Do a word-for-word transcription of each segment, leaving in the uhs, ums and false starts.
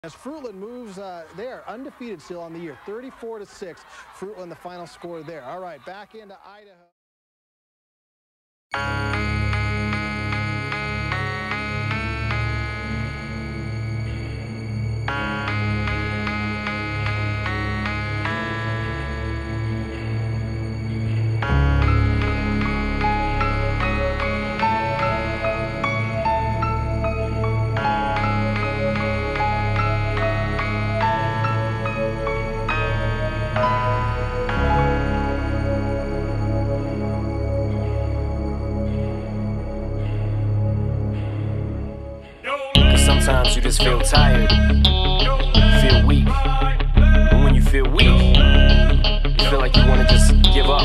As Fruitland moves, uh, they are undefeated still on the year, thirty-four to six. Fruitland, the final score there. All right, back into Idaho. Sometimes you just feel tired, feel weak, and when you feel weak, you feel like you want to just give up.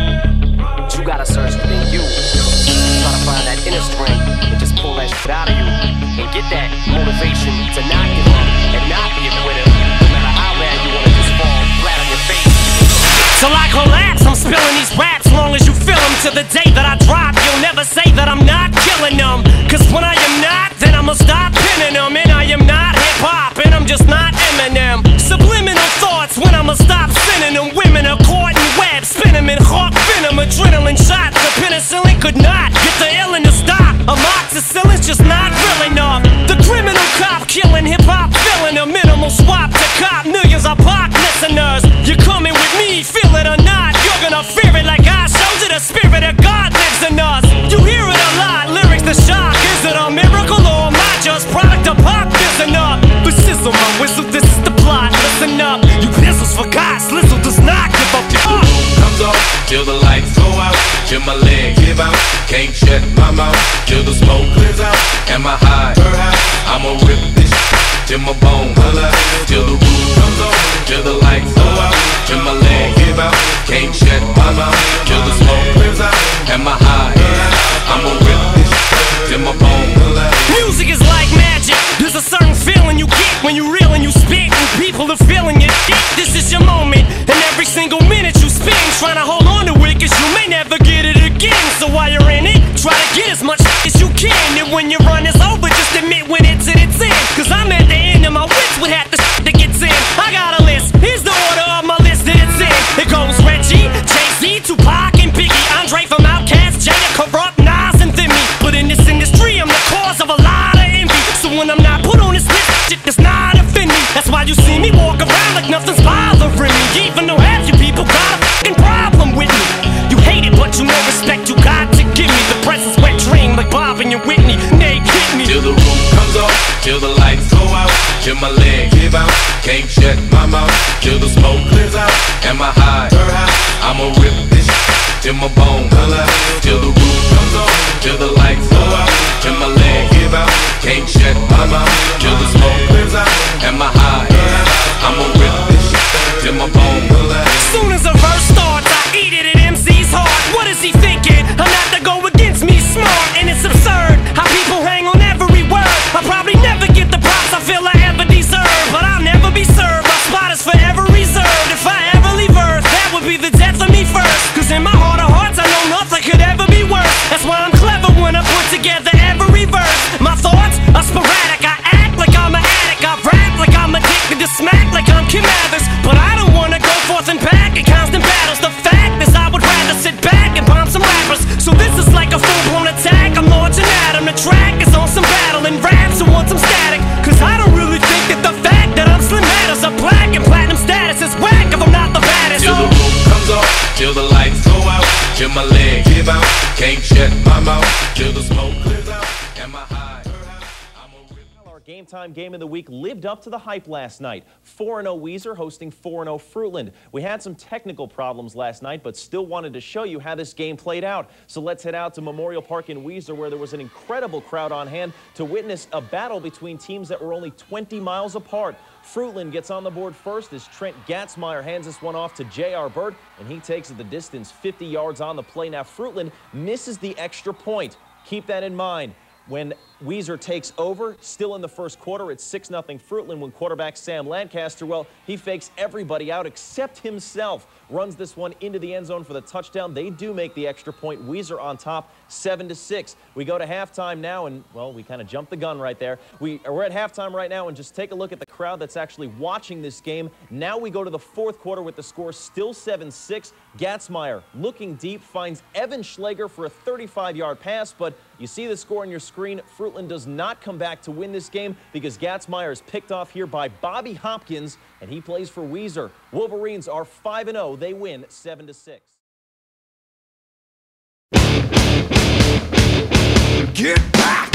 But you gotta search within you, try to find that inner strength and just pull that shit out of you and get that motivation to not give up and not be a quitter, no matter how bad you want to just fall flat on your face. Till I collapse, I'm spilling these raps long as you feel them. To the day that I drop, you'll never say that I'm not killing them. Cause when I am not, then I'ma stop pinning them. And I am not hip-hop, and I'm just not Eminem. Subliminal thoughts when I'ma stop sending them. Women are caught in webs, spin them in hawk venom. Adrenaline shots, the penicillin could not get the illin' to stop. Amoxicillin's just not real enough. The criminal cop killing hip-hop, filling a minimal swap to cop. Millions of pop listeners, you're coming with me, feel it or not. You're gonna fear it like I showed you. The spirit of God lives in us. You hear it a lot, lyrics the shock. Is it a miracle or am I just product of pop? Listen up, the sizzle, my whistle, this is the plot. Listen up, you pistols for God, Slizzle does not give up. Till the roof comes off, till the lights go out, till my legs give out, can't shut my mouth, till the smoke clears out, and my high, I'ma rip this till my bone holla, till the roof comes off, till the lights go out, till my legs give out, can't shut my mouth, till the smoke clears out, and my high, I'ma rip this till my bone holla. Music is like magic, there's a certain feeling you get when you reel and you spit, and people are feeling it. This is your moment, and every single minute you spend trying to hold on to it, cause you may never get it again. So while you're in it, try to get as much as you can, and when your run is over, just admit when it's in its end. Cause I'm at the end of my wits with half the shit that gets in. I got a list, here's the order of my list that it's in. It goes Reggie, Jay-Z, Tupac, and Biggie, Andre from Outkast, Jada, Corrupt, Nas, and Thimmy. But in this industry, I'm the cause of a lot of envy. So when I'm not put on this list, shit does not offend me. That's why you see me walk around like nothing's bothering me, even though half you people got a fucking problem with me. You hate it, but you know respect you got to give me. The presence wet dream like Bob and your Whitney. They hit me. Till the roof comes off, till the lights go out, till my legs give out, can't shut my mouth, till the smoke clears out, and my high, I'ma rip this till my bone holla, till the roof comes off, till the lights go out, till my legs give out, can't shut my mouth, till the smoke clears out, and my high, I'ma rip this till my bone holla. Soon as a verse starts, I eat it at M C's heart. What is he thinking? I'm not to go against me, smart, and it's absurd how people hang on every word. I'll probably never get the props I feel I ever deserve, but I'll never be served. My spot is forever reserved. If I ever leave Earth, that would be the death of me first. Cause in my heart of hearts, I know nothing could ever be worse. That's why I'm clever when I put together every verse. My thoughts are sporadic. I act like I'm an addict. I rap like I'm addicted to smack like I'm Kim Mathers. But I don't wanna go forth and back in constant battles. The fact is I would rather sit back and bomb some rappers. So this is like a full-blown attack. I'm launching at 'em. The track is on some battle and raps who want some static. Cause I don't really think that the fact that I'm slim matters. A black and platinum status is whack if I'm not the baddest. Till the roof comes off, till the lights go out, till my legs give out, can't shut my mouth, till the smoke clears out, and my high. Our Game Time Game of the Week lived up to the hype last night. four and oh Weiser hosting four and oh Fruitland. We had some technical problems last night, but still wanted to show you how this game played out. So let's head out to Memorial Park in Weiser, where there was an incredible crowd on hand to witness a battle between teams that were only twenty miles apart. Fruitland gets on the board first as Trent Gatzmeyer hands this one off to J R Bird, and he takes it the distance fifty yards on the play. Now Fruitland misses the extra point. Keep that in mind. When Weezer takes over, still in the first quarter. It's six nothing Fruitland when quarterback Sam Lancaster, well, he fakes everybody out except himself. Runs this one into the end zone for the touchdown. They do make the extra point. Weezer on top, seven to six. We go to halftime now, and, well, we kind of jumped the gun right there. We, we're at halftime right now, and just take a look at the crowd that's actually watching this game. Now we go to the fourth quarter with the score still seven six. Gatzmeyer, looking deep, finds Evan Schlager for a thirty-five yard pass, but you see the score on your screen. Fruitland does not come back to win this game because Gatzmeyer is picked off here by Bobby Hopkins, and he plays for Weezer. Wolverines are five and oh. They win seven to six. Get back!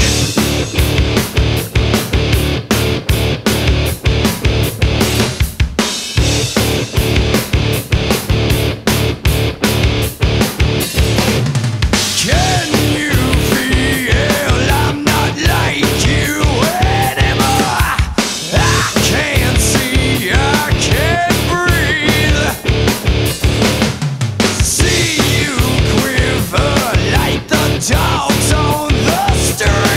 Dogs on the street.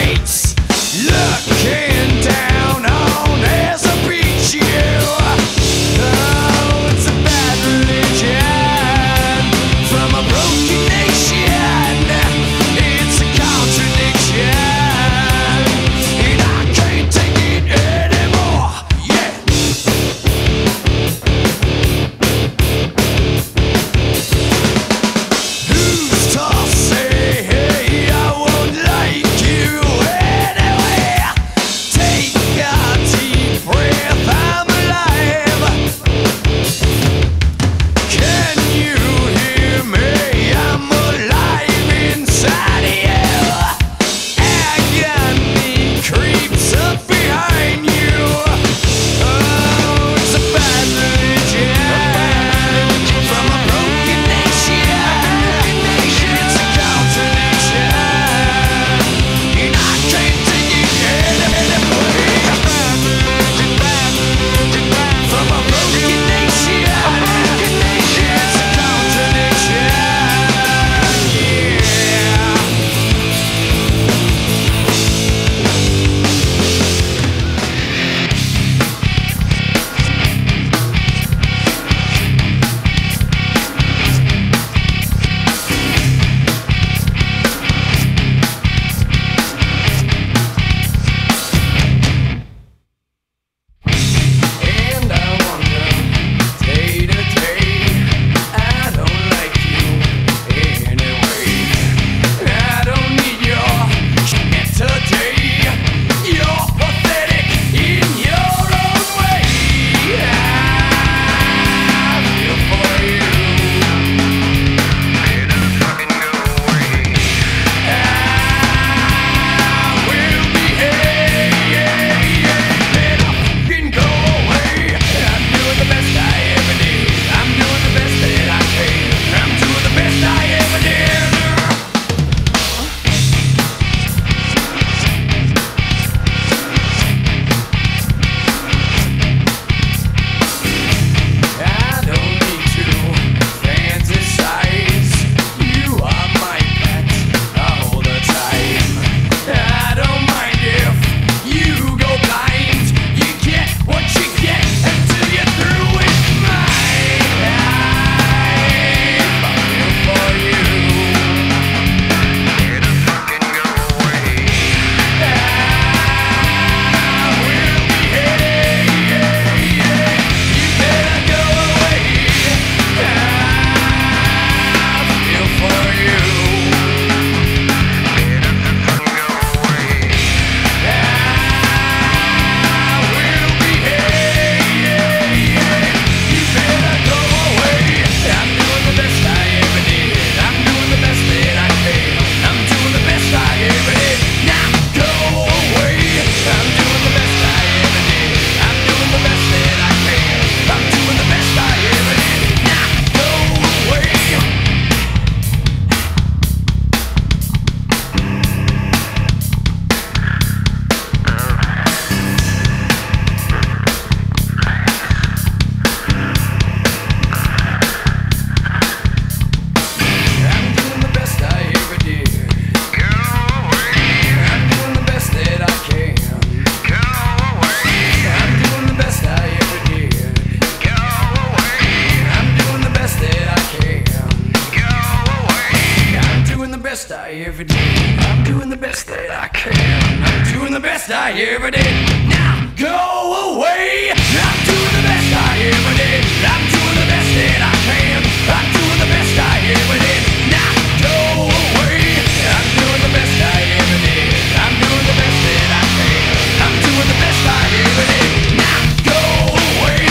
ever did. Now go away. I'm doing the best I ever did. I'm doing the best that I can. I'm doing the best I ever did. Now go away. I'm doing the best I ever did. I'm doing the best that I can. I'm doing the best I ever did. Now go away.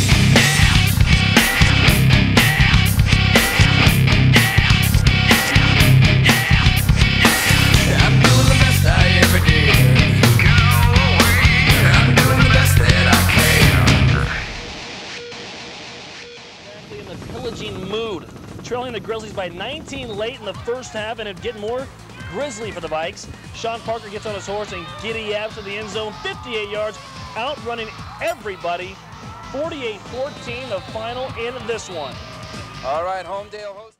I'm doing the best I ever did. Go away. I'm doing the best that I can. Exactly in the pillaging mood, trailing the Grizzlies by nineteen late in the first half, and it getting more grisly for the Vikes. Sean Parker gets on his horse and giddy abs to the end zone, fifty-eight yards, outrunning everybody. forty-eight fourteen, the final in this one. All right, Homedale host.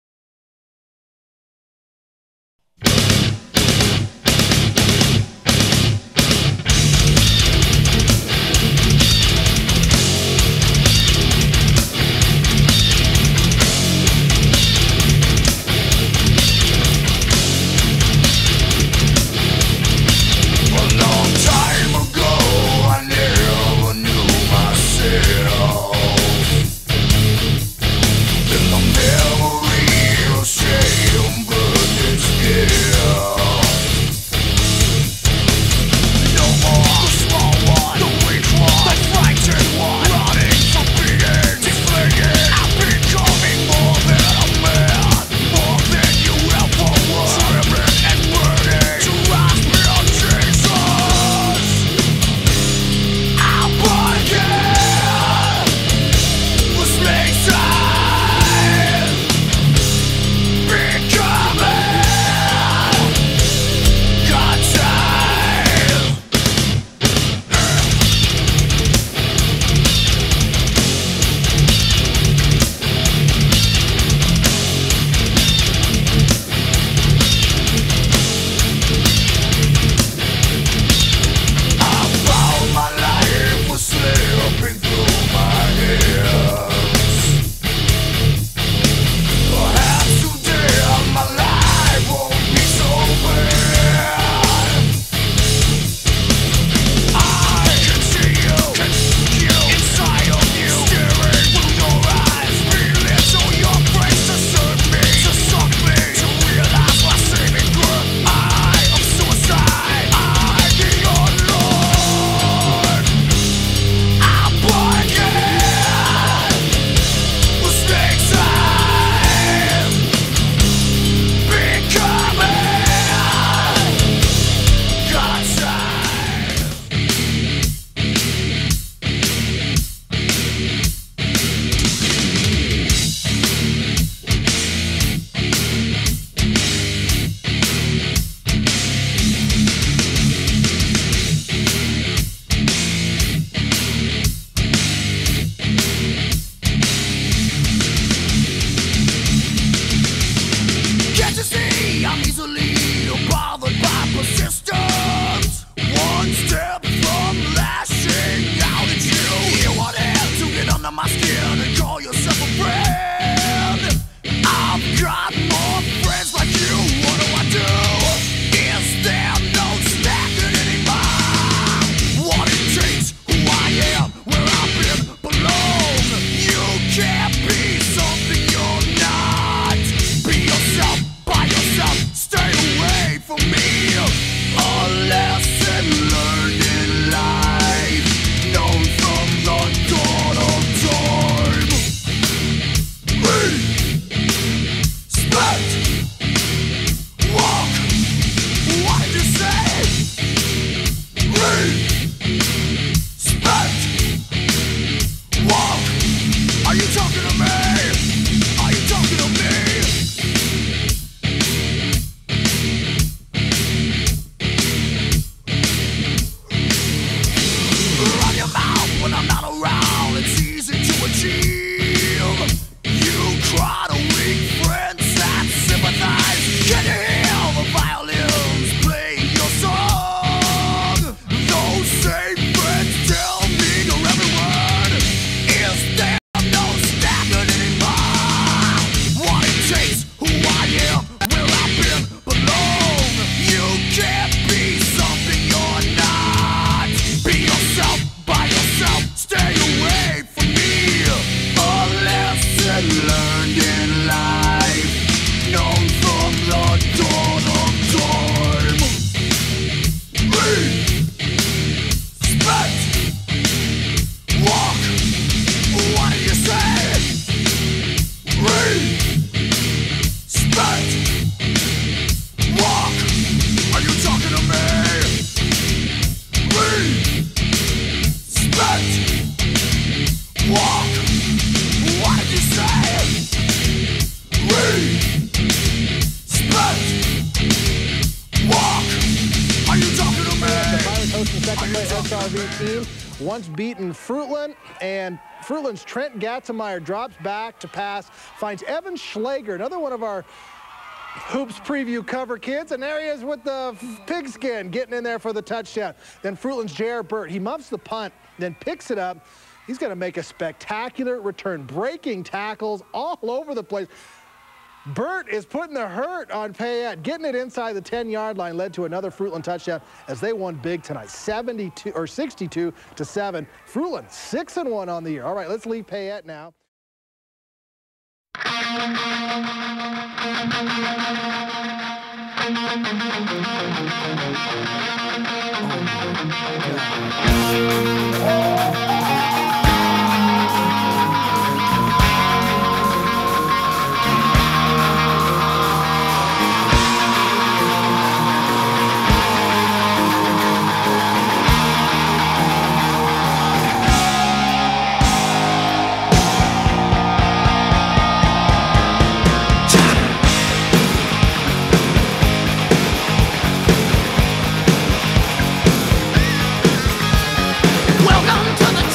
A long time ago, I never knew myself. And I'm never once beaten Fruitland, and Fruitland's Trent Gatzemeyer drops back to pass, finds Evan Schlager, another one of our Hoops preview cover kids, and there he is with the pigskin getting in there for the touchdown. Then Fruitland's J R. Burt, he muffs the punt, then picks it up. He's going to make a spectacular return, breaking tackles all over the place. Burt is putting the hurt on Payette. Getting it inside the ten-yard line led to another Fruitland touchdown as they won big tonight, seventy-two or sixty-two to seven. Fruitland six and one on the year. All right, let's leave Payette now. Welcome to the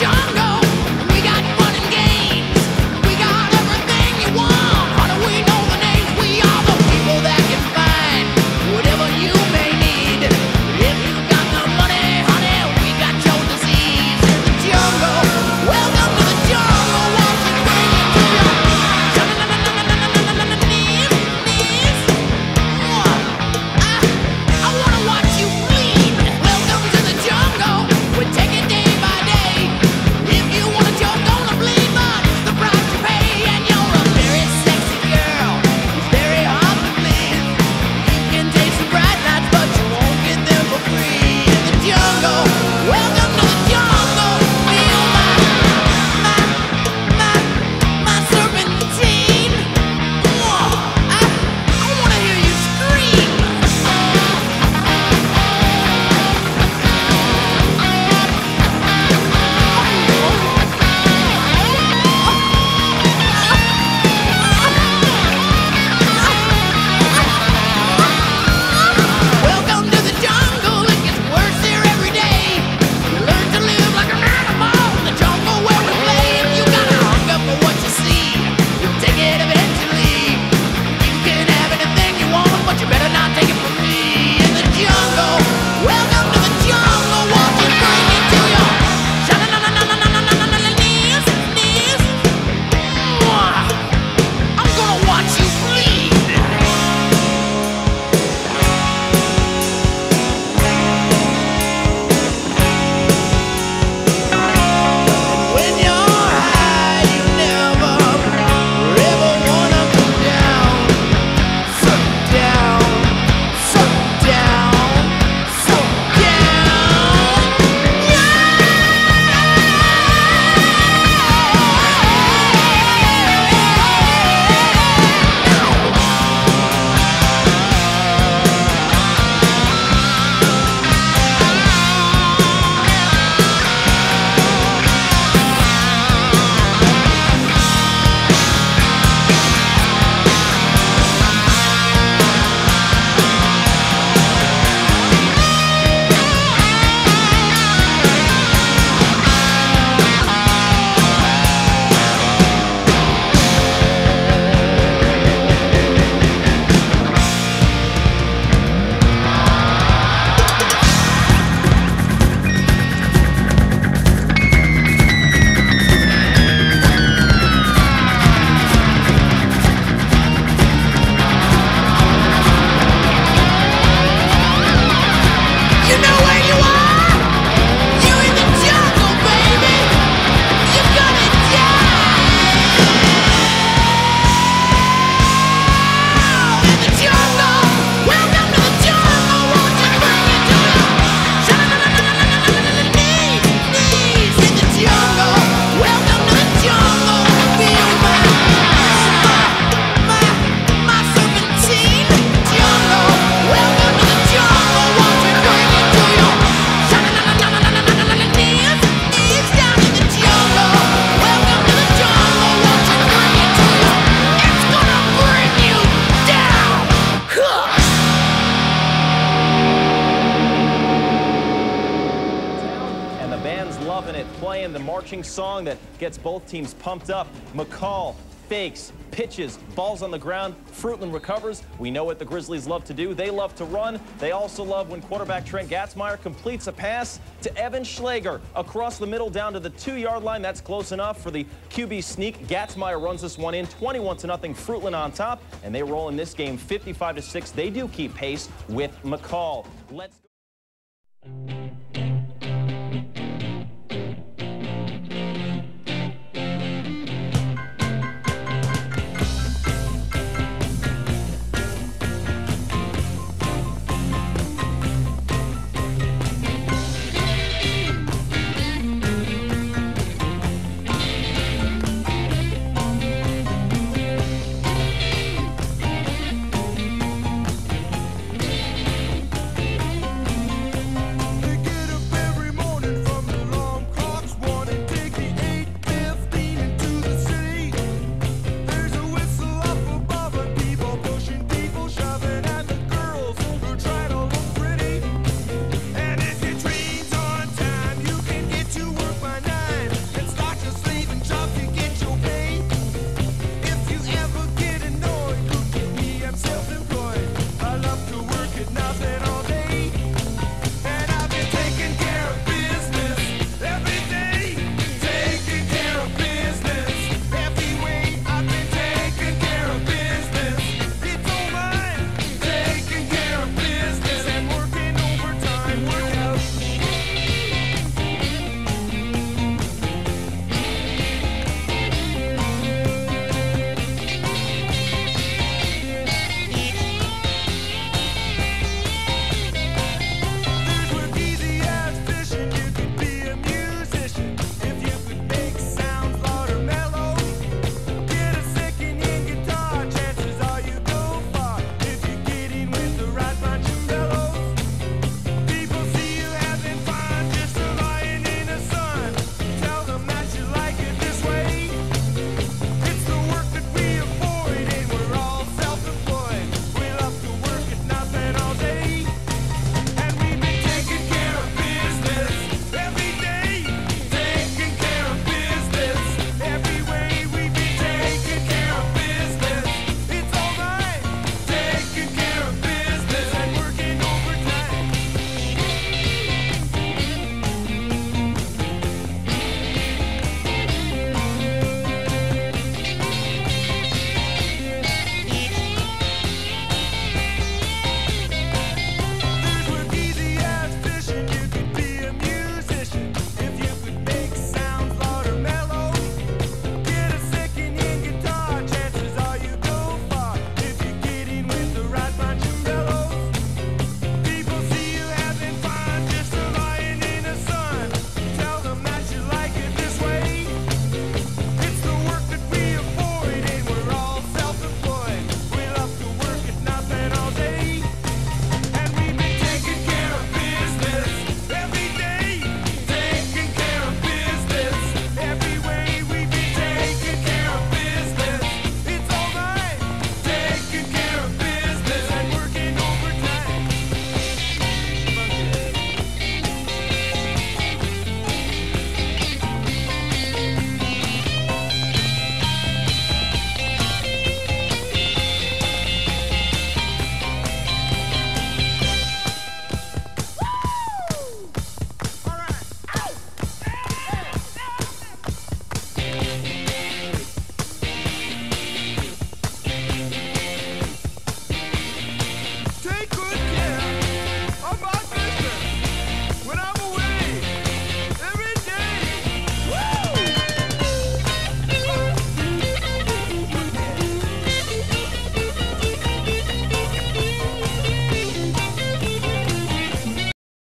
marching song that gets both teams pumped up. McCall fakes, pitches, balls on the ground. Fruitland recovers. We know what the Grizzlies love to do. They love to run. They also love when quarterback Trent Gatzmeyer completes a pass to Evan Schlager across the middle down to the two-yard line. That's close enough for the Q B sneak. Gatzmeyer runs this one in, twenty-one to nothing. Fruitland on top, and they roll in this game fifty-five to six. They do keep pace with McCall. Let's go.